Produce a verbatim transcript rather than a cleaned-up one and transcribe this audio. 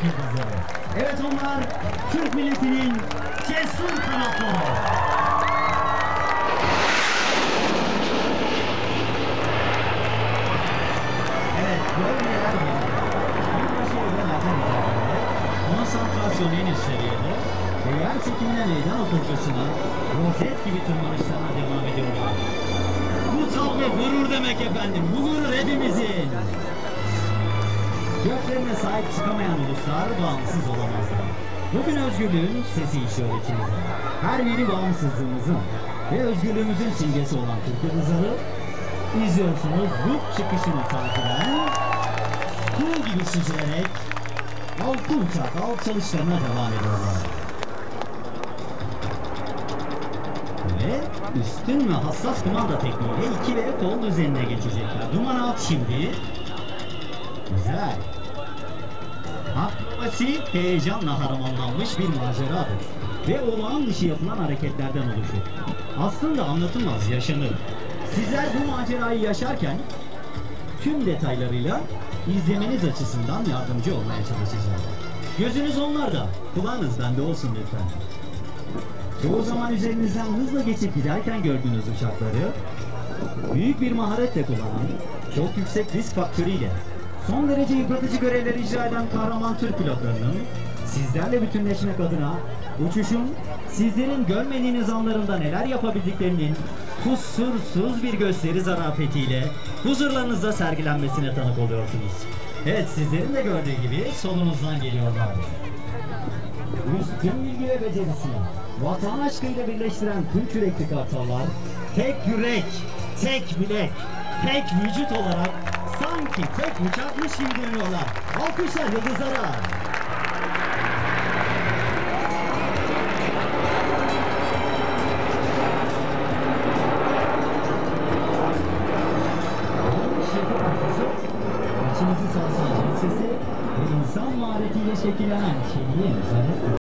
Türk yıldızları. Evet, onlar Türk milletinin cesur kanatları. Evet, böyle neler geliyor. Yılbaşı evrenlerden mücadelede, konsantrasyon en üst seviyede ve yer çekimine meydan okurcasına rozet gibi tırmanışlarına devam ediyorlar. Bu tablo gurur demek efendim, bu gurur hepimizin. Göklerine sahip çıkamayan uluslar bağımsız olamazlar. Bugün özgürlüğün sesi işiyor içimizde. Her biri bağımsızlığımızın ve özgürlüğümüzün simgesi olan Türk yıldızları izliyorsunuz. Ruh çıkışını takiben kuğu gibi süzülerek altı uçak alçalışlarına devam ediyorlar. Ve üstün ve hassas kumanda tekniğiyle iki ve kol düzenine geçecekler. Duman at şimdi. Güzel. Akrobasi heyecanla harmanlanmış bir maceradır ve olağan dışı yapılan hareketlerden oluşur. Aslında anlatılmaz, yaşanır. Sizler bu macerayı yaşarken tüm detaylarıyla izlemeniz açısından yardımcı olmaya çalışacağım. Gözünüz onlarda, kulağınız bende olsun lütfen. Çoğu zaman üzerinizden hızla geçip giderken gördüğünüz uçakları büyük bir maharetle kullanan, çok yüksek risk faktörüyle son derece yıpratıcı görevler icra eden kahraman Türk pilotlarının sizlerle bütünleşmek adına uçuşun sizlerin görmediğiniz anlarında neler yapabildiklerinin kusursuz bir gösteri zarafetiyle huzurlarınızda sergilenmesine tanık oluyorsunuz. Evet, sizlerin de gördüğü gibi solunuzdan geliyorlar. Üstün bilgi ve becerisini vatan aşkıyla birleştiren Türk yürekli kartallar tek yürek, tek bilek, tek vücut olarak sanki tek uçakmış gibi dönüyorlar. Alkışlar yıldızlara. İçinizi sarsan sesi ve insan maharetiyle şekillenen şehriye müsaade.